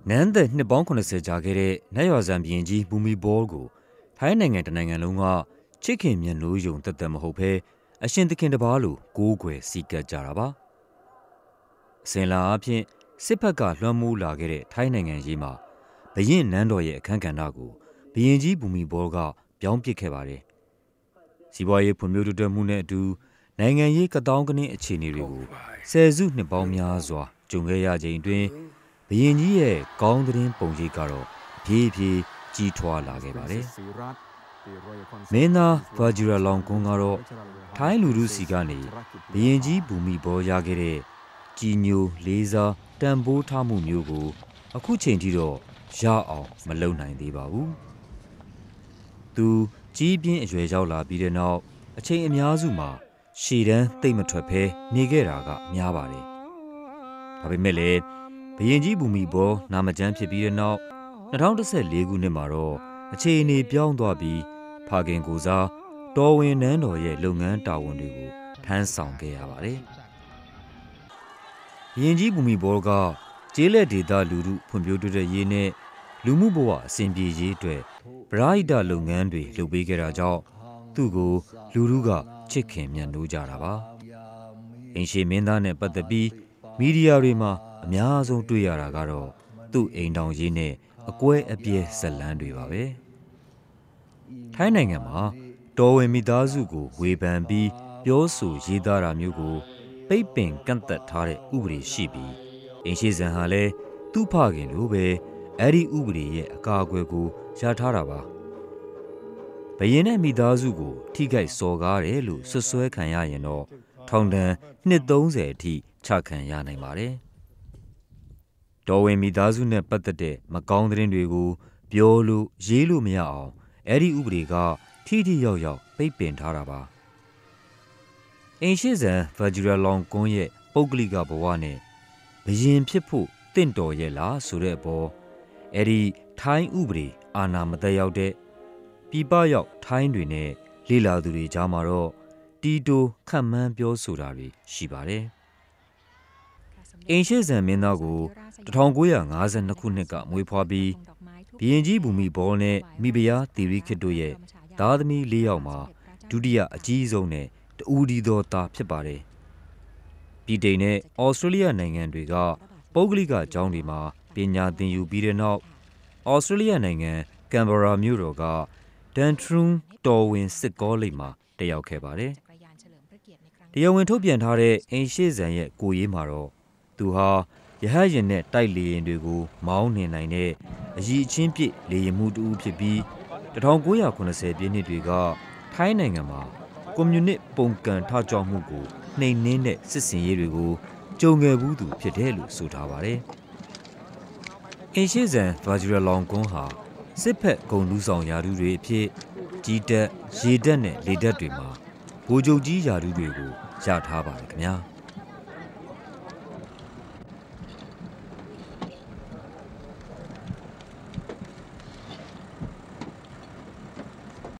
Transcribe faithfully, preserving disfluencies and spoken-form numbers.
နန်းသက်နှစ်ပေါင်းခုနှစ်ဆယ်ကြာခဲ့တဲ့နတ်ရွာစံဘုရင်ကြီးဘူမီဘောလ်ကိုထိုင်းနိုင်ငံတစ်နိုင်ငံလုံးကချစ်ခင်မြတ်နိုးယုံသက်သက်မဟုတ်ဘဲအရှင်သခင်တစ်ပါးလိုကိုးကွယ်စီကပ်ကြတာပါအစဉ်လာအဖြစ်စစ်ဘက်ကလွှမ်းမိုးလာခဲ့တဲ့ထိုင်းနိုင်ငံရေးမှာဘုရင်နန်းတော်ရဲ့အခမ်းကဏ္ဍကိုဘုရင်ကြီးဘူမီဘောလ်ကပြောင်းပစ်ခဲ့ပါတယ်စီးပွားရေးဖွံ့ဖြိုးတိုးတက်မှုနဲ့အတူနိုင်ငံရေးကတောင်းကနင်းအခြေအနေတွေကိုဆယ်စုနှစ်ပေါင်းများစွာကြုံခဲ့ရချိန်တွင်ဘုရင်ကြီးရဲ့ကောင်းသတင်းပုံရိပ်ကတော့ဖြည်းဖြည်းကြီးထွားလာခဲ့ပါတယ်။မင်းသားဗာဂျီရာလောင်ကွန်းကတော့ထိုင်းလူထုစီကနေဘုရင်ကြီးဘူမီဘောလ်ရခဲ့တဲ့ကြီးညိုလေးစားတန်ဖိုးထားမှုမျိုးကိုအခုချိန်ထိတော့ရအောင်မလုပ်နိုင်သေးပါဘူး။သူကြီးပြင်းအရွယ်ရောက်လာပြီးတဲ့နောက်အချိန်အများစုမှာရှေ့တန်းသိမ့်မထွက်ဘဲနေခဲ့တာကများပါတယ်။ဒါပေမဲ့လည်းဘုရင်ကြီးဘူမီဘောလ်နာမကျန်းဖြစ်ပြီးတဲ့နောက်၂၀၁၄ခုနှစ်မှာတော့အခြေအနေပြောင်းသွားပြီးဖခင်ကိုစားတော်ဝင်နန်းတော်ရဲ့လုပ်ငန်းတာဝန်တွေကိုထမ်းဆောင်ခဲ့ရပါတယ်။ဘုရင်ကြီးဘူမီဘောလ်ကကျေးလက်ဒေသလူထုဖွံ့ဖြိုးတိုးတက်ရေးနဲ့လူမှုဘဝအဆင်ပြေရေးအတွက်ပရဟိတလုပ်ငန်းတွေလုပ်ပေးခဲ့တာကြောင့်သူ့ကိုလူထုကချစ်ခင်မြတ်နိုးကြတာပါ။အိမ်ရှေမင်းသားနဲ့ပတ်သက်ပြီးမီဒီယာတွေမှာအများဆုံးတွေ့ရတာကတော့သူ့အိမ်ထောင်ရေးနဲ့အကွဲအပြဲဇာတ်လမ်းတွေပါပဲ။ထိုင်းနိုင်ငံမှာတော်ဝင်မိသားစုကိုဝေဖန်ပြီးပြောဆိုရေးသားတာမျိုးကိုပိတ်ပင်ကန့်သတ်ထားတဲ့ဥပဒေရှိပြီးအိမ်ရှိဇံဟာလည်းသူ့ဖခင်လိုပဲအဲ့ဒီဥပဒေရဲ့အကာအကွယ်ကိုရထားတာပါ။ဘုရင်နဲ့မိသားစုကိုထိခိုက်စော်ကားတယ်လို့ဆွဆွဲခံရရင်တော့ထောင်ဒဏ်နှစ်သုံးဆယ်အထိချခံရနိုင်ပါတယ်။တော်ဝင်မိသားစုနဲ့ပတ်သက်တဲ့မကောင်းသတင်းတွေကိုပြောလို့ရေးလို့မရအောင်အဲ့ဒီဥပဒေကထိထိရောက်ရောက်ပိတ်ပင်ထားတာပါ။အိမ်ရှိဇံဗာဂျီရာလောင်ကွန်းရဲ့ပုဂ္ဂလိကဘဝနဲ့ဘုရင်ဖြစ်ဖို့တင့်တော်ရဲ့လားဆိုတဲ့အပေါ်အဲ့ဒီထိုင်းဥပဒေအာဏာမသက်ရောက်တဲ့ပြည်ပရောက်ထိုင်းတွေနဲ့လေလာသူတွေကြားမှာတော့တီတိုခန့်မှန်းပြောဆိုတာတွေရှိပါတယ်။အိမ်ရှိဇံမင်းသားကို၁၉၅၂ခုနှစ်ကမွေးဖွားပြီးဘုရင်ကြီးဘူမီဘောလ်နဲ့မိဖုရားသီရိခစ်တို့ရဲ့သားသမီးလေးယောက်မှာဒုတိယအကြီးဆုံးနဲ့တဦးတည်းသောသားဖြစ်ပါတယ်။ပြည်တိန်နဲ့ဩစတြေးလျနိုင်ငံတွေကပုဂ္ဂလိကကျောင်းတွေမှာပညာသင်ယူပြီးတဲ့နောက်ဩစတြေးလျနိုင်ငံကမ်ဘာရာမြို့တော်ကဒန်ထရူးတော်ဝင်စစ်ကောလိပ်မှာတက်ရောက်ခဲ့ပါတယ်။တရားဝင်ထုတ်ပြန်ထားတဲ့အိမ်ရှိဇံရဲ့ကိုရေးမှာတော့သူဟာရဟတ်ယာဉ်နဲ့တိုက်လေယာဉ်တွေကိုမောင်းနှင်နိုင်တဲ့အရည်အချင်းပြည့်လေယာဉ်မှုတူဖြစ်ပြီး၁၉၇၀ပြည့်နှစ်တွေကထိုင်းနိုင်ငံမှာကွန်မြူနစ်ပုံကန်ထကြွမှုကိုနှိမ်နင်းတဲ့စစ်စင်ရေးတွေကိုကြုံငယ်ဘူးသူဖြစ်တယ်လို့ဆိုထားပါတယ်။အိမ်ရှိဇံဗာဂျီရာလောင်ကွန်းဟာစစ်ဖက်ဂုဏ်ထူးဆောင်ယာထူးတွေအဖြစ်ကြီးတက်ရေတက်နဲ့လေတက်တွေမှာဗိုလ်ချုပ်ကြီးယာထူးတွေကိုရထားပါတယ်ခင်ဗျာ။